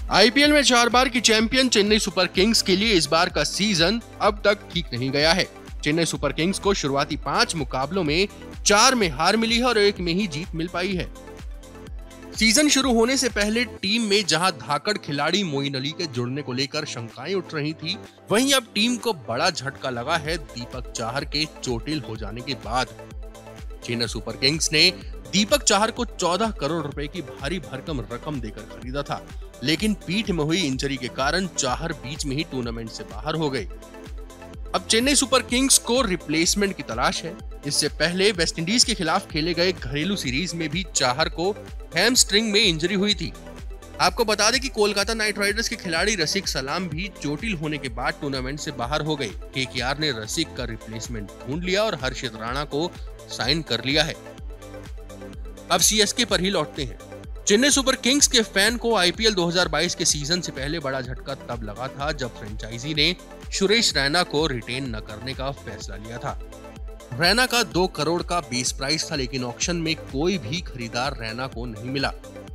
IPL में 4 बार की champion Chennai Super Kings के लिए इस बार का सीजन अब तक ठीक नहीं गया है। चेन्नई सुपर किंग्स को शुरुआती 5 मुकाबलों में 4 में हार मिली है और 1 में ही जीत मिल पाई है। सीजन शुरू होने से पहले टीम में जहां धाकड़ खिलाड़ी मोइन अली के जुड़ने को लेकर शंकाएं उठ रही थी, वहीं अब टीम को बड़ा झटका लगा है दीपक चाहर के चोटिल हो जाने के बाद। चेन्नई सुपर किंग्स ने दीपक चाहर को 14 करोड़ रुपए की भारी भरकम रकम देकर खरीदा था, लेकिन पीठ में हुई इंजरी के कारण चाहर बीच में ही टूर्नामेंट से बाहर हो गए। अब चेन्नई सुपर किंग्स को रिप्लेसमेंट की तलाश है। इससे पहले वेस्टइंडीज के खिलाफ खेले गए घरेलू सीरीज में भी चाहर को हैमस्ट्रिंग में इंजरी हुई थी। आपको बता दें कि कोलकाता नाइट राइडर्स के खिलाड़ी रसिक सलाम भी चोटिल होने के बाद टूर्नामेंट से बाहर हो गए। केकेआर ने रसिक का रिप्लेसमेंट ढूंढ लिया और हर्षित राणा को साइन कर लिया है। अब सीएसके पर ही लौटते हैं। चेन्नई सुपर किंग्स के फैन को आईपीएल 2022 के सीजन से पहले बड़ा झटका तब लगा था जब फ्रेंचाइजी ने सुरेश रैना को रिटेन न करने का फैसला लिया था। रैना का 2 करोड़ का बेस प्राइस था, लेकिन ऑक्शन में कोई भी खरीदार रैना को नहीं मिला।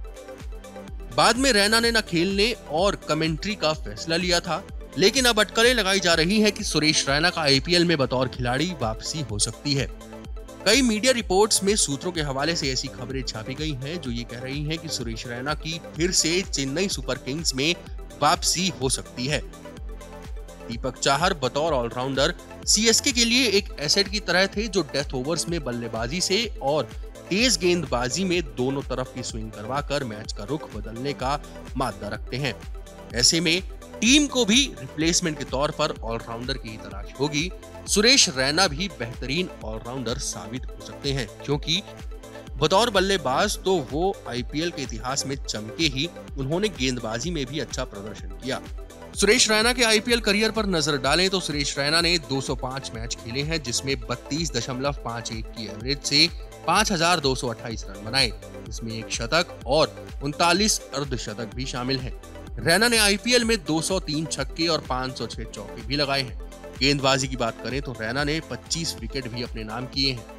बाद में रैना ने न खेलने और कमेंट्री का फैसला लिया था, लेकिन अब अटकलें लगाई जा रही है कि सुरेश रैना का आईपीएल में बतौर खिलाड़ी वापसी हो सकती है। कई मीडिया रिपोर्ट्स में सूत्रों के हवाले से ऐसी खबरें छापी गई हैं जो ये कह रही हैं कि सुरेश रैना की फिर से चेन्नई सुपर किंग्स में वापसी हो सकती है। दीपक चाहर बतौर ऑलराउंडर सीएसके के लिए एक एसेट की तरह थे, जो डेथ ओवर्स में बल्लेबाजी से और तेज गेंदबाजी में दोनों तरफ की स्विंग करवाकर मैच का रुख बदलने का मादा रखते हैं। ऐसे में टीम को भी रिप्लेसमेंट के तौर पर ऑलराउंडर की तलाश होगी। सुरेश रैना भी बेहतरीन ऑलराउंडर साबित हो सकते हैं, क्योंकि बतौर बल्लेबाज तो वो आईपीएल के इतिहास में चमके ही, उन्होंने गेंदबाजी में भी अच्छा प्रदर्शन किया। सुरेश रैना के आईपीएल करियर पर नजर डालें तो सुरेश रैना ने 205 मैच खेले हैं, जिसमें 32.51 की एवरेज से 5228 रन बनाए, इसमें 1 शतक और 39 अर्धशतक भी शामिल हैं। रैना ने आईपीएल में 203 छक्के और 506 चौके भी लगाए हैं। गेंदबाजी की बात करें तो रैना ने 25 विकेट भी अपने नाम किए हैं।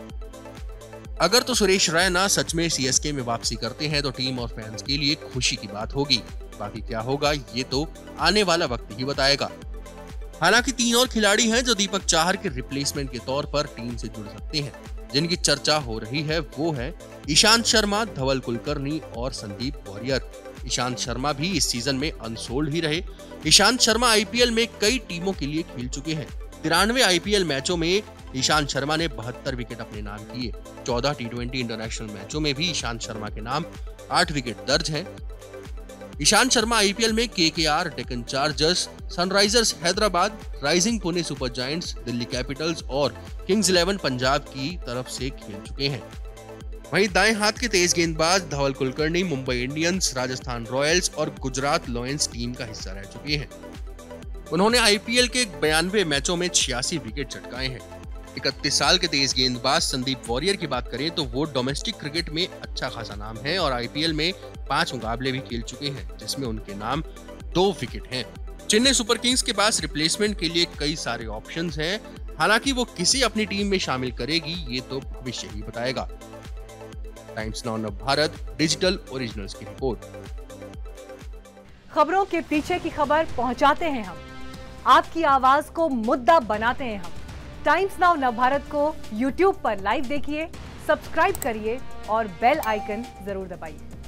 अगर तो सुरेश रैना सच में सीएसके में वापसी करते हैं तो टीम और फैंस के लिए खुशी की बात होगी। बाकी क्या होगा ये तो आने वाला वक्त ही बताएगा। हालांकि 3 और खिलाड़ी हैं जो दीपक चाहर के रिप्लेसमेंट के तौर पर टीम से जुड़ सकते हैं, जिनकी चर्चा हो रही है। वो है ईशांत शर्मा, धवल कुलकर्णी और संदीप वॉरियर। ईशांत शर्मा भी इस सीजन में अनसोल्ड ही रहे। ईशांत शर्मा आईपीएल में कई टीमों के लिए खेल चुके हैं। 93 आईपीएल मैचों में ईशांत शर्मा ने 72 विकेट अपने नाम किए। 14 टी20 इंटरनेशनल मैचों में भी ईशांत शर्मा के नाम 8 विकेट दर्ज हैं। ईशांत शर्मा आईपीएल में KKR, Deccan Chargers, Sunrisers Hyderabad, Rising Pune Super Giants, Delhi Capitals और किंग्स 11 पंजाब की तरफ से खेल चुके हैं। वहीं दाएं हाथ के तेज गेंदबाज धवल कुलकर्णी मुंबई इंडियंस, राजस्थान रॉयल्स और गुजरात लायंस टीम का हिस्सा रह चुके हैं। उन्होंने आईपीएल के 92 मैचों में 86 विकेट चटकाए हैं। 31 साल के तेज गेंदबाज संदीप वॉरियर की बात करें तो वो डोमेस्टिक क्रिकेट में अच्छा खासा नाम है और आईपीएल में 5 मुकाबले भी खेल चुके हैं, जिसमें उनके नाम 2 विकेट हैं। चेन्नई सुपर किंग्स के पास रिप्लेसमेंट के लिए कई सारे ऑप्शंस हैं। हालांकि वो किसी अपनी टीम में शामिल करेगी ये तो भविष्य ही बताएगा। Times Now Navbharat digital originals की रिपोर्ट। खबरों के पीछे की खबर पहुंचाते हैं हम, आपकी आवाज को मुद्दा बनाते हैं हम। टाइम्स नाउ नवभारत को यूट्यूब पर लाइव देखिए, सब्सक्राइब करिए और बेल आइकन जरूर दबाइए।